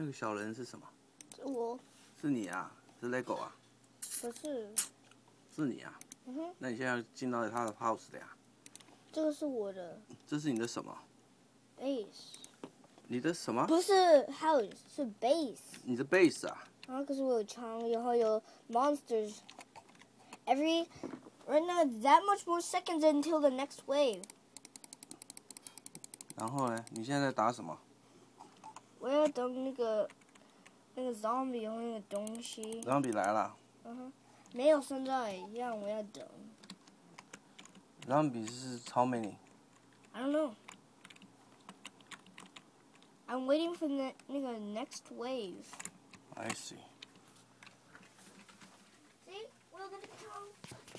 那个小人是什么？ 是我， 是你啊？是 LEGO 啊？ 不是。 是你啊？ 嗯哼， 那你现在进到他的 house 了呀？ 这个是我的这是你的什么？ base， 你的什么？ 不是 house，是 base。 你的 base 啊？ 然后可是我有枪，然后有 monsters。Right now, that much more seconds until the next wave. 然后呢？你现在在打什么？ 我要等那个 zombie 和那个东西。 Zombie 来了。 嗯哼，没有现在一样，我要等。 Zombie 是 how many？ I don't know. I'm waiting for the 那个 next wave. I see. See, we're gonna come.